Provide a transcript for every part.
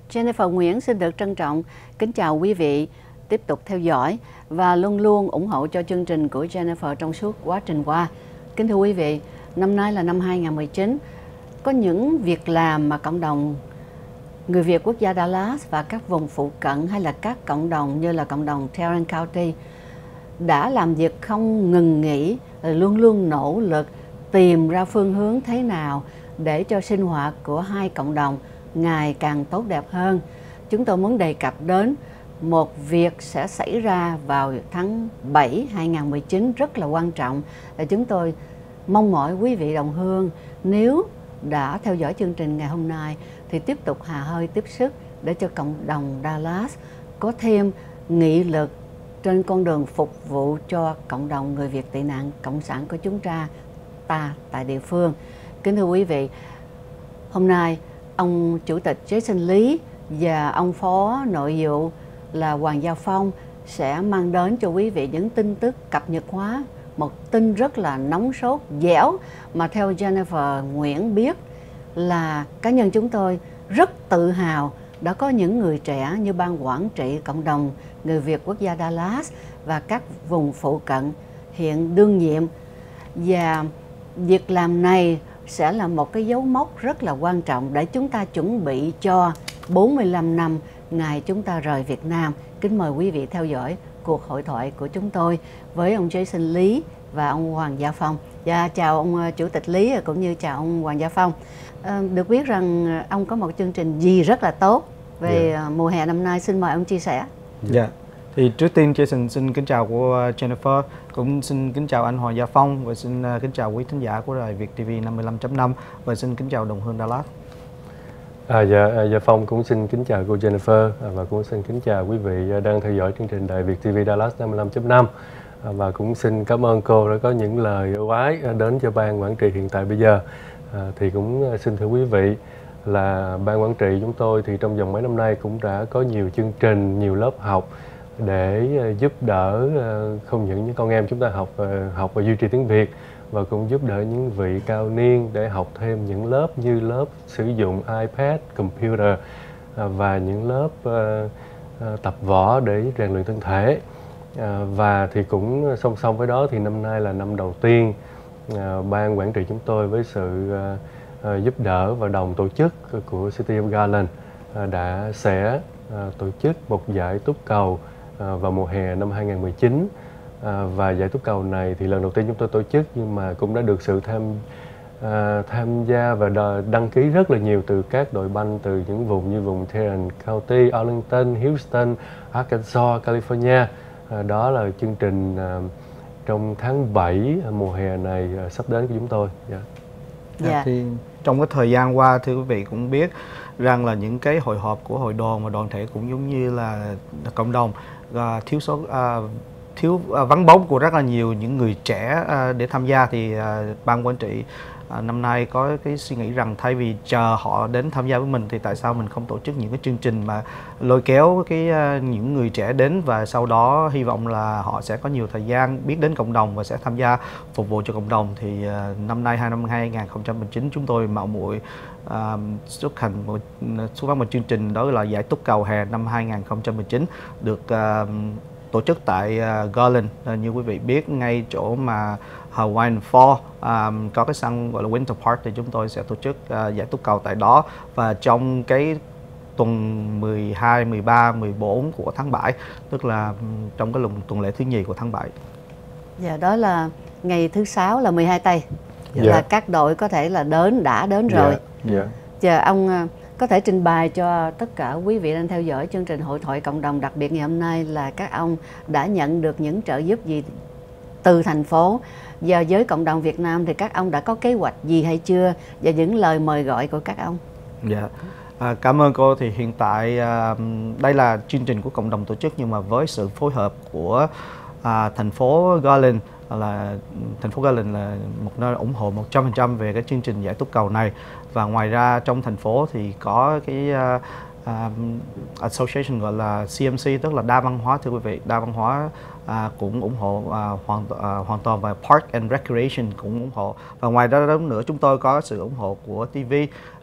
Jennifer Nguyễn xin được trân trọng kính chào quý vị tiếp tục theo dõi và luôn luôn ủng hộ cho chương trình của Jennifer trong suốt quá trình qua. Kính thưa quý vị, năm nay là năm 2019, có những việc làm mà cộng đồng người Việt quốc gia Dallas và các vùng phụ cận hay là các cộng đồng như là cộng đồng Tarrant County đã làm việc không ngừng nghỉ, luôn luôn nỗ lực tìm ra phương hướng thế nào để cho sinh hoạt của hai cộng đồng ngày càng tốt đẹp hơn. Chúng tôi muốn đề cập đến một việc sẽ xảy ra vào tháng 7 2019 rất là quan trọng. Chúng tôi mong mỏi quý vị đồng hương nếu đã theo dõi chương trình ngày hôm nay thì tiếp tục hà hơi tiếp sức để cho cộng đồng Dallas có thêm nghị lực trên con đường phục vụ cho cộng đồng người Việt tị nạn cộng sản của chúng ta tại địa phương. Kính thưa quý vị, hôm nay ông Chủ tịch Jason Lý và ông Phó Nội vụ là Hoàng Gia Phong sẽ mang đến cho quý vị những tin tức cập nhật hóa, một tin rất là nóng sốt, dẻo mà theo Jennifer Nguyễn biết là cá nhân chúng tôi rất tự hào đã có những người trẻ như ban quản trị cộng đồng người Việt quốc gia Dallas và các vùng phụ cận hiện đương nhiệm, và việc làm này sẽ là một cái dấu mốc rất là quan trọng để chúng ta chuẩn bị cho 45 năm ngày chúng ta rời Việt Nam. Kính mời quý vị theo dõi cuộc hội thoại của chúng tôi với ông Jason Lý và ông Hoàng Gia Phong. Và chào ông Chủ tịch Lý cũng như chào ông Hoàng Gia Phong. Được biết rằng ông có một chương trình gì rất là tốt về mùa hè năm nay, xin mời ông chia sẻ. Dạ. Thì trước tiên Jason xin kính chào của Jennifer, cũng xin kính chào anh Hoàng Gia Phong và xin kính chào quý thính giả của đài Việt TV 55.5 và xin kính chào đồng hương Dallas. Gia Phong cũng xin kính chào cô Jennifer và cũng xin kính chào quý vị đang theo dõi chương trình đài Việt TV Dallas 55.5 và cũng xin cảm ơn cô đã có những lời ưu ái đến cho ban quản trị hiện tại bây giờ. Thì cũng xin thưa quý vị là ban quản trị chúng tôi thì trong vòng mấy năm nay cũng đã có nhiều chương trình, nhiều lớp học để giúp đỡ không những con em chúng ta học và duy trì tiếng Việt, và cũng giúp đỡ những vị cao niên để học thêm những lớp như lớp sử dụng iPad, computer và những lớp tập võ để rèn luyện thân thể. Và thì cũng song song với đó thì năm nay là năm đầu tiên ban quản trị chúng tôi với sự giúp đỡ và đồng tổ chức của City of Garland sẽ tổ chức một giải túp cầu vào mùa hè năm 2019. Và giải túp cầu này thì lần đầu tiên chúng tôi tổ chức, nhưng mà cũng đã được sự tham gia và đăng ký rất là nhiều từ các đội banh từ những vùng như vùng Tarrant County, Arlington, Houston, Arkansas, California. Đó là chương trình trong tháng 7 mùa hè này sắp đến của chúng tôi. Thì trong cái thời gian qua thưa quý vị cũng biết rằng là những cái hội họp của hội đoàn và đoàn thể cũng giống như là cộng đồng thiếu vắng bóng của rất là nhiều những người trẻ để tham gia, thì ban quản trị năm nay có cái suy nghĩ rằng thay vì chờ họ đến tham gia với mình thì tại sao mình không tổ chức những cái chương trình mà lôi kéo những người trẻ đến, và sau đó hy vọng là họ sẽ có nhiều thời gian biết đến cộng đồng và sẽ tham gia phục vụ cho cộng đồng. Thì năm nay năm 2019 chúng tôi mạo muội xuất phát một chương trình đó là giải túp cầu hè năm 2019 được tổ chức tại Garland. Như quý vị biết, ngay chỗ mà Hawaiian Fall có cái sân gọi là Winter Park, thì chúng tôi sẽ tổ chức giải túp cầu tại đó. Và trong cái tuần 12, 13, 14 của tháng 7, tức là trong cái tuần lễ thứ nhì của tháng 7. Dạ, đó là ngày thứ 6 là 12 tây. Là các đội có thể là đã đến rồi. Giờ ông có thể trình bày cho tất cả quý vị đang theo dõi chương trình hội thoại cộng đồng đặc biệt ngày hôm nay là các ông đã nhận được những trợ giúp gì từ thành phố, và với cộng đồng Việt Nam thì các ông đã có kế hoạch gì hay chưa, và những lời mời gọi của các ông. Cảm ơn cô. Thì hiện tại đây là chương trình của cộng đồng tổ chức, nhưng mà với sự phối hợp của thành phố Garland, thành phố Garland là một nơi ủng hộ 100% về cái chương trình giải túp cầu này. Và ngoài ra trong thành phố thì có cái association gọi là CMC, tức là đa văn hóa thưa quý vị. Đa văn hóa cũng ủng hộ hoàn toàn, và Park and Recreation cũng ủng hộ. Và ngoài ra đó nữa, chúng tôi có sự ủng hộ của TV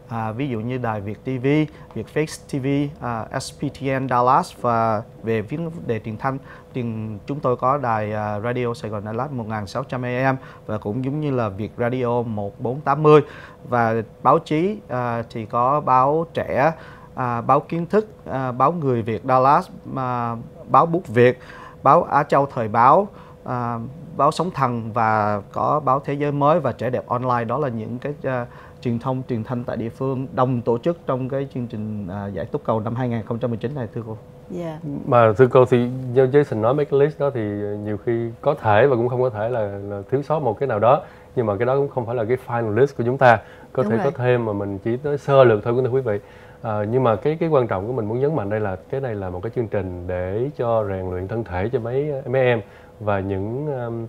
ví dụ như đài Việt TV, Vietfix TV, SPTN Dallas, và về vấn đề truyền thanh thì chúng tôi có đài Radio Sài Gòn Dallas 1600 AM và cũng giống như là Việt Radio 1480, và báo chí thì có báo trẻ, báo kiến thức, báo Người Việt Dallas, báo Bút Việt, báo Á Châu Thời báo, báo Sóng Thần và có báo Thế Giới Mới và Trẻ Đẹp Online. Đó là những cái truyền thông truyền thanh tại địa phương đồng tổ chức trong cái chương trình giải Túc Cầu năm 2019 này, thưa cô. Yeah. Mà thưa cô thì như Jason nói mấy cái list đó thì nhiều khi có thể và cũng không có thể là thiếu sót một cái nào đó, nhưng mà cái đó cũng không phải là cái final list của chúng ta. Có Đúng thể rồi. có thêm mà mình chỉ nói sơ lược thôi, quý vị. Nhưng mà cái quan trọng của mình muốn nhấn mạnh đây là cái này là một cái chương trình để cho rèn luyện thân thể cho mấy em và những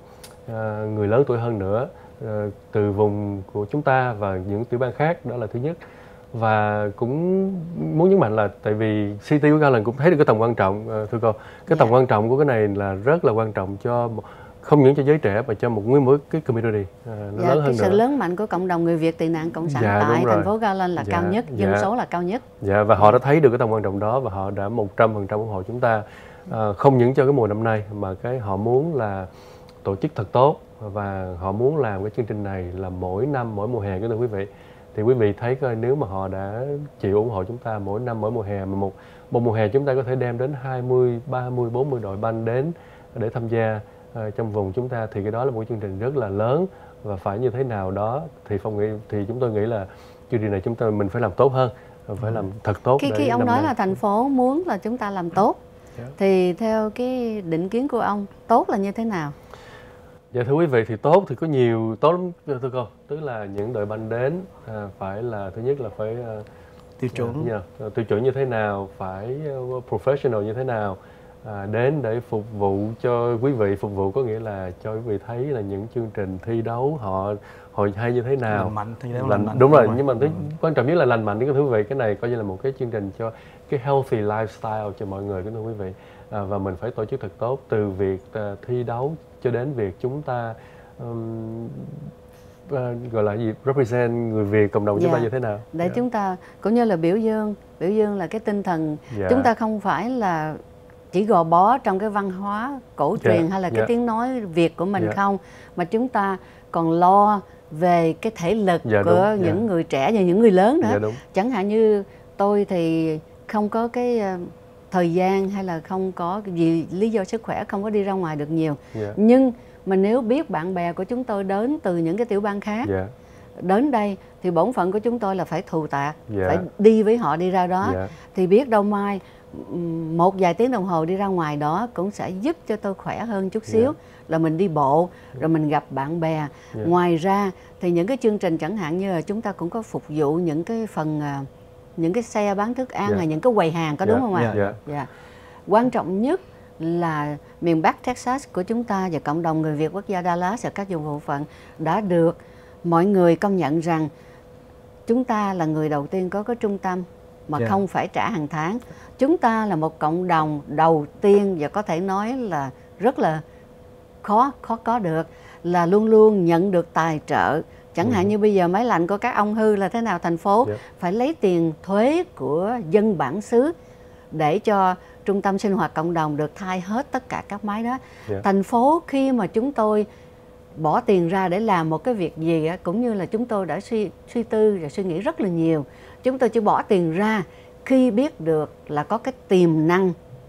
người lớn tuổi hơn nữa, từ vùng của chúng ta và những tiểu bang khác. Đó là thứ nhất. Và cũng muốn nhấn mạnh là tại vì City của Garland cũng thấy được cái tầm quan trọng, thưa cô, cái tầm quan trọng của cái này là rất là quan trọng cho không những cho giới trẻ mà cho một nguyên mỗi cái community nó lớn hơn cái sự nữa. lớn mạnh của cộng đồng người Việt tị nạn cộng sản tại thành phố Garland là cao nhất, dân số là cao nhất. Và họ đã thấy được cái tầm quan trọng đó và họ đã 100% ủng hộ chúng ta, không những cho cái mùa năm nay mà cái họ muốn là tổ chức thật tốt, và họ muốn làm cái chương trình này là mỗi năm mỗi mùa hè. Thưa quý vị, thì quý vị thấy coi, nếu mà họ đã chịu ủng hộ chúng ta mỗi năm mỗi mùa hè, mà một mùa hè chúng ta có thể đem đến 20, 30, 40 đội banh đến để tham gia trong vùng chúng ta, thì cái đó là một chương trình rất là lớn và phải như thế nào đó thì chúng tôi nghĩ là chương trình này mình phải làm tốt hơn, phải làm thật tốt. Khi ông nói là thành phố muốn là chúng ta làm tốt, thì theo cái định kiến của ông, tốt là như thế nào? Dạ thưa quý vị, thì tốt thì có nhiều tốt lắm thưa cô. Tức là những đội banh đến phải là, thứ nhất là phải tiêu chuẩn như thế nào, phải professional như thế nào, đến để phục vụ cho quý vị. Phục vụ có nghĩa là cho quý vị thấy là những chương trình thi đấu họ hay như thế nào. Lành mạnh. Đúng rồi, nhưng mà quan trọng nhất là lành mạnh. Thưa quý vị, cái này coi như là một cái chương trình cho cái healthy lifestyle cho mọi người, thưa quý vị. Và mình phải tổ chức thật tốt, từ việc thi đấu cho đến việc chúng ta gọi là gì, represent người Việt, cộng đồng chúng ta như thế nào để chúng ta cũng như là biểu dương là cái tinh thần. Chúng ta không phải là chỉ gò bó trong cái văn hóa cổ truyền hay là cái tiếng nói Việt của mình không, mà chúng ta còn lo về cái thể lực của những người trẻ và những người lớn nữa. Chẳng hạn như tôi thì không có cái thời gian hay là không có gì lý do sức khỏe không có đi ra ngoài được nhiều, nhưng mà nếu biết bạn bè của chúng tôi đến từ những cái tiểu bang khác đến đây thì bổn phận của chúng tôi là phải thù tạc, phải đi với họ đi ra đó, thì biết đâu mai một vài tiếng đồng hồ đi ra ngoài đó cũng sẽ giúp cho tôi khỏe hơn chút xíu, là mình đi bộ rồi mình gặp bạn bè. Ngoài ra thì những cái chương trình chẳng hạn như là chúng ta cũng có phục vụ những cái phần những cái xe bán thức ăn hay những cái quầy hàng, có đúng không ạ? Quan trọng nhất là miền Bắc Texas của chúng ta và cộng đồng người Việt quốc gia Dallas và các vùng bộ phận đã được mọi người công nhận rằng chúng ta là người đầu tiên có cái trung tâm mà không phải trả hàng tháng. Chúng ta là một cộng đồng đầu tiên và có thể nói là rất là khó có được, là luôn luôn nhận được tài trợ. Chẳng hạn như bây giờ máy lạnh của các ông hư là thế nào, thành phố phải lấy tiền thuế của dân bản xứ để cho trung tâm sinh hoạt cộng đồng được thay hết tất cả các máy đó. Thành phố khi mà chúng tôi bỏ tiền ra để làm một cái việc gì cũng như là chúng tôi đã suy tư và suy nghĩ rất là nhiều. Chúng tôi chỉ bỏ tiền ra khi biết được là có cái tiềm năng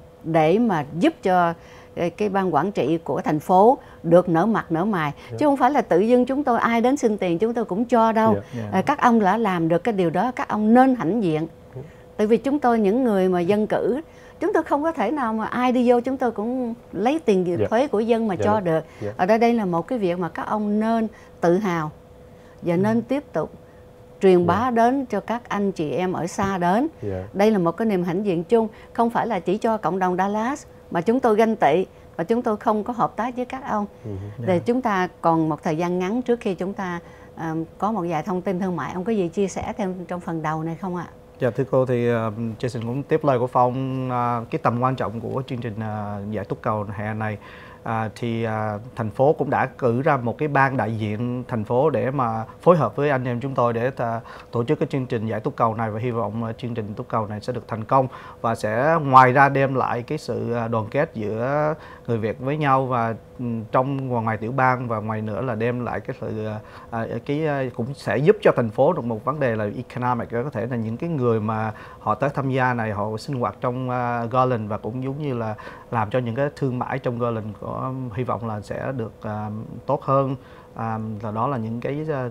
để mà giúp cho cái ban quản trị của thành phố được nở mặt nở mày, chứ không phải là tự dưng chúng tôi ai đến xin tiền chúng tôi cũng cho đâu. Các ông đã làm được cái điều đó, các ông nên hãnh diện. Tại vì chúng tôi những người mà dân cử, chúng tôi không có thể nào mà ai đi vô chúng tôi cũng lấy tiền thuế của dân mà cho được. Ở đây là một cái việc mà các ông nên tự hào và nên tiếp tục truyền bá đến cho các anh chị em ở xa đến. Đây là một cái niềm hãnh diện chung, không phải là chỉ cho cộng đồng Dallas mà chúng tôi ganh tị và chúng tôi không có hợp tác với các ông. Để chúng ta còn một thời gian ngắn trước khi chúng ta có một vài thông tin thương mại, ông có gì chia sẻ thêm trong phần đầu này không ạ? Dạ thưa cô, thì Jason cũng tiếp lời của Phong, cái tầm quan trọng của chương trình giải Túc Cầu hè này. thành phố cũng đã cử ra một cái ban đại diện thành phố để mà phối hợp với anh em chúng tôi để tổ chức cái chương trình giải túc cầu này, và hy vọng chương trình túc cầu này sẽ được thành công và sẽ ngoài ra đem lại cái sự đoàn kết giữa người Việt với nhau, và trong ngoài tiểu bang và ngoài nữa là đem lại cái sự cũng sẽ giúp cho thành phố được một vấn đề là economic, có thể là những cái người mà họ tới tham gia này họ sinh hoạt trong Garland và cũng giống như là làm cho những cái thương mại trong Garland có hy vọng là sẽ được tốt hơn. Và đó là những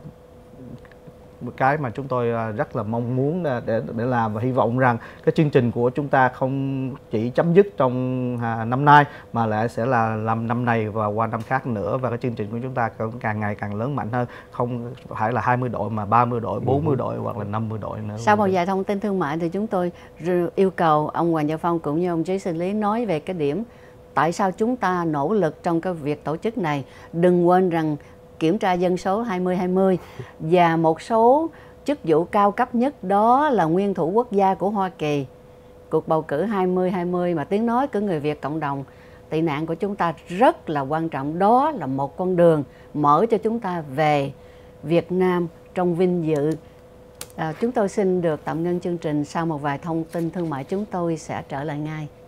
cái mà chúng tôi rất là mong muốn để làm, và hy vọng rằng cái chương trình của chúng ta không chỉ chấm dứt trong năm nay mà lại sẽ là làm năm này và qua năm khác nữa, và cái chương trình của chúng ta cũng càng ngày càng lớn mạnh hơn, không phải là 20 đội mà 30 đội, 40 đội hoặc là 50 đội nữa. Sau một vài thông tin thương mại thì chúng tôi yêu cầu ông Hoàng Gia Phong cũng như ông Jason Lý nói về cái điểm tại sao chúng ta nỗ lực trong cái việc tổ chức này. Đừng quên rằng kiểm tra dân số 2020 và một số chức vụ cao cấp nhất đó là nguyên thủ quốc gia của Hoa Kỳ. Cuộc bầu cử 2020 mà tiếng nói của người Việt cộng đồng tị nạn của chúng ta rất là quan trọng. Đó là một con đường mở cho chúng ta về Việt Nam trong vinh dự. Chúng tôi xin được tạm ngưng chương trình. Sau một vài thông tin thương mại chúng tôi sẽ trở lại ngay.